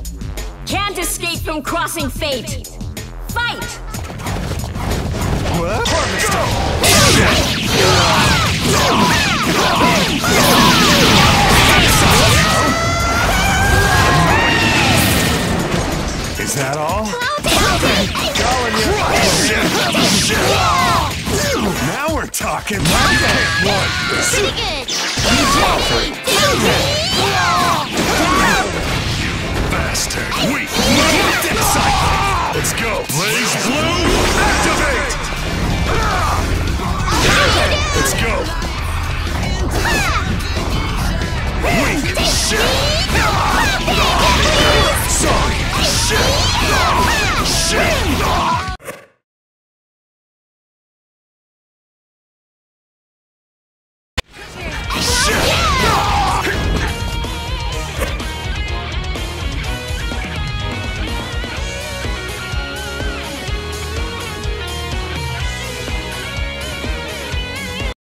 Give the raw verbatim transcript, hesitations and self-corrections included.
Can't escape from crossing fate. Fight! What? Is that all? Now we're talking. One. Pretty good. Bastard. Weak. Let's go. Blaze Blue, activate. Let's go. Weak.